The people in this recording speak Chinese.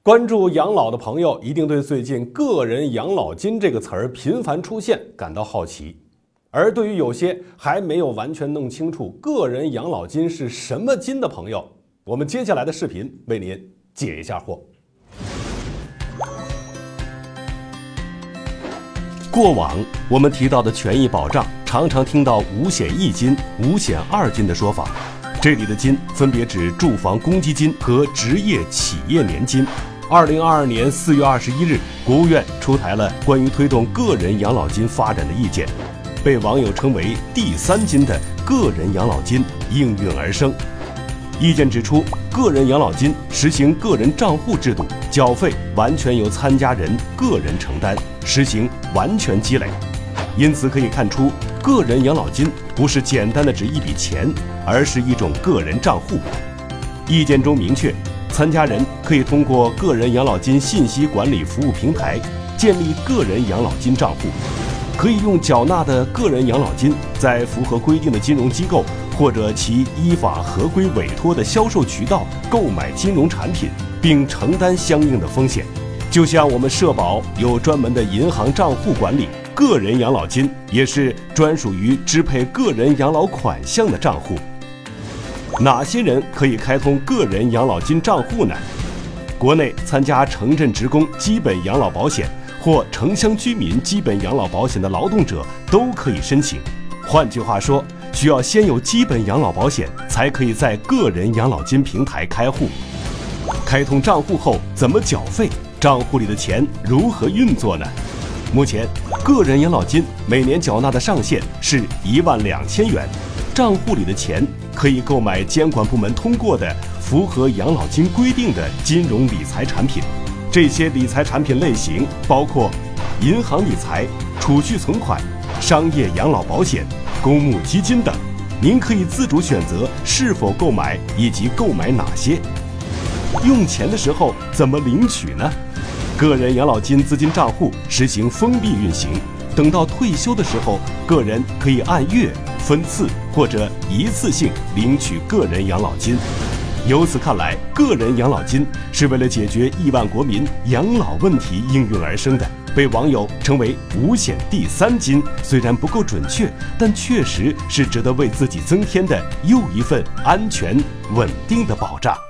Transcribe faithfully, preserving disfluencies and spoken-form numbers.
关注养老的朋友一定对最近“个人养老金”这个词儿频繁出现感到好奇，而对于有些还没有完全弄清楚个人养老金是什么金的朋友，我们接下来的视频为您解一下惑。过往我们提到的权益保障，常常听到五险一金、五险二金的说法，这里的金分别指住房公积金和职业企业年金。二零二二年四月二十一日，国务院出台了关于推动个人养老金发展的意见，被网友称为“第三金”的个人养老金应运而生。意见指出，个人养老金实行个人账户制度，缴费完全由参加人个人承担，实行完全积累。因此可以看出，个人养老金不是简单的指一笔钱，而是一种个人账户。意见中明确，参加人可以通过个人养老金信息管理服务平台建立个人养老金账户，可以用缴纳的个人养老金在符合规定的金融机构或者其依法合规委托的销售渠道购买金融产品，并承担相应的风险。就像我们社保有专门的银行账户管理，个人养老金也是专属于支配个人养老款项的账户。哪些人可以开通个人养老金账户呢？国内参加城镇职工基本养老保险或城乡居民基本养老保险的劳动者都可以申请。换句话说，需要先有基本养老保险，才可以在个人养老金平台开户。开通账户后怎么缴费？账户里的钱如何运作呢？目前，个人养老金每年缴纳的上限是一万两千元，账户里的钱可以购买监管部门通过的符合养老金规定的金融理财产品。这些理财产品类型包括银行理财、储蓄存款、商业养老保险、公募基金等。您可以自主选择是否购买以及购买哪些。用钱的时候怎么领取呢？个人养老金资金账户实行封闭运行，等到退休的时候，个人可以按月、分次或者一次性领取个人养老金。由此看来，个人养老金是为了解决亿万国民养老问题应运而生的，被网友称为五险第三金。虽然不够准确，但确实是值得为自己增添的又一份安全稳定的保障。